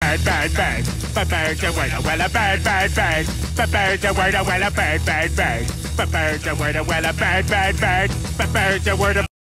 bird, bird, bird. Bird's a word, well a bird, bird, bird. Bird's a word, well a bird, bird, bird. Bird's a word, well a bird, bird, bird. Bird's a word.